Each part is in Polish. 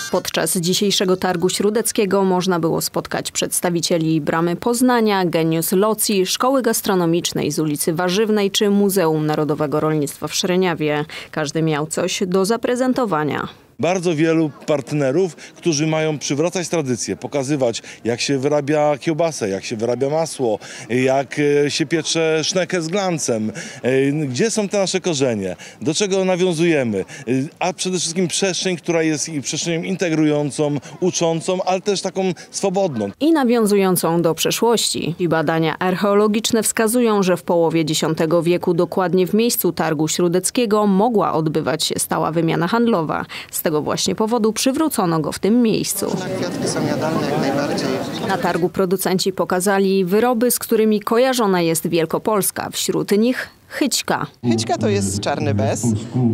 Podczas dzisiejszego targu śródeckiego można było spotkać przedstawicieli Bramy Poznania, Genius Locji, Szkoły Gastronomicznej z ulicy Warzywnej czy Muzeum Narodowego Rolnictwa w Szreniawie. Każdy miał coś do zaprezentowania. Bardzo wielu partnerów, którzy mają przywracać tradycję, pokazywać, jak się wyrabia kiełbasę, jak się wyrabia masło, jak się piecze sznekę z glancem, gdzie są te nasze korzenie, do czego nawiązujemy, a przede wszystkim przestrzeń, która jest przestrzenią integrującą, uczącą, ale też taką swobodną. I nawiązującą do przeszłości. I badania archeologiczne wskazują, że w połowie X wieku dokładnie w miejscu targu śródeckiego mogła odbywać się stała wymiana handlowa. Z tego właśnie powodu przywrócono go w tym miejscu. Kwiatki są jadalne jak najbardziej. Na targu producenci pokazali wyroby, z którymi kojarzona jest Wielkopolska. Wśród nich chyćka. Chyćka to jest czarny bez,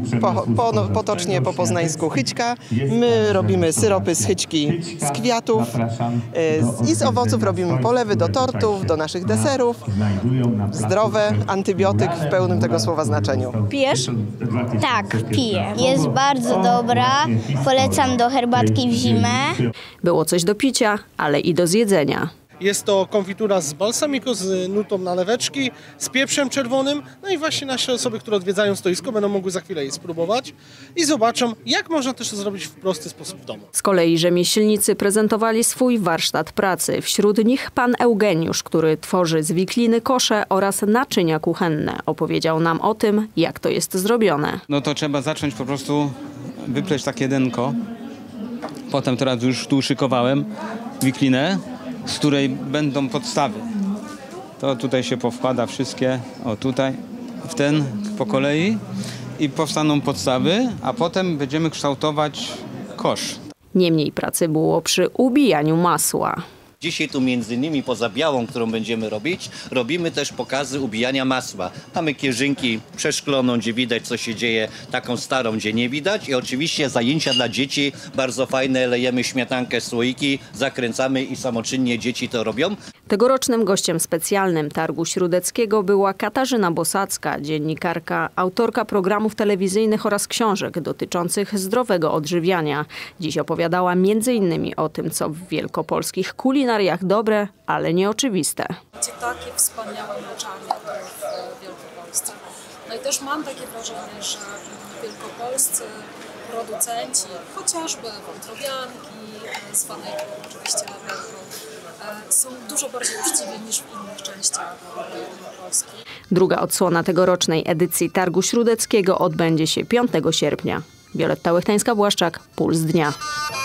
potocznie po poznańsku chyćka. My robimy syropy z chyćki z kwiatów i z owoców robimy polewy do tortów, do naszych deserów. Zdrowe, antybiotyk w pełnym tego słowa znaczeniu. Pijesz? Tak, piję. Jest bardzo dobra, polecam do herbatki w zimę. Było coś do picia, ale i do zjedzenia. Jest to konfitura z balsamiku, z nutą naleweczki, z pieprzem czerwonym. No i właśnie nasze osoby, które odwiedzają stoisko, będą mogły za chwilę jej spróbować i zobaczą, jak można też to zrobić w prosty sposób w domu. Z kolei rzemieślnicy prezentowali swój warsztat pracy. Wśród nich pan Eugeniusz, który tworzy z wikliny kosze oraz naczynia kuchenne. Opowiedział nam o tym, jak to jest zrobione. No to trzeba zacząć po prostu wypleść takie denko. Potem teraz już tu szykowałem wiklinę, z której będą podstawy. To tutaj się powkłada wszystkie, o tutaj, w ten po kolei i powstaną podstawy, a potem będziemy kształtować kosz. Niemniej pracy było przy ubijaniu masła. Dzisiaj tu między innymi poza białą, którą będziemy robić, robimy też pokazy ubijania masła. Mamy kierzynki przeszkloną, gdzie widać co się dzieje, taką starą, gdzie nie widać i oczywiście zajęcia dla dzieci bardzo fajne, lejemy śmietankę, słoiki, zakręcamy i samoczynnie dzieci to robią. Tegorocznym gościem specjalnym Targu Śródeckiego była Katarzyna Bosacka, dziennikarka, autorka programów telewizyjnych oraz książek dotyczących zdrowego odżywiania. Dziś opowiadała m.in. o tym, co w wielkopolskich kulinariach dobre, ale nieoczywiste. Takie wspaniałe mleczarnie w Wielkopolsce. No i też mam takie wrażenie, że wielkopolscy producenci, chociażby wątrobianki, zwanej oczywiście lawerką, są dużo bardziej uczciwi niż w innych częściach Polski. Druga odsłona tegorocznej edycji Targu Śródeckiego odbędzie się 5 sierpnia. Wioletta Łechtańska-Błaszczak, Puls Dnia.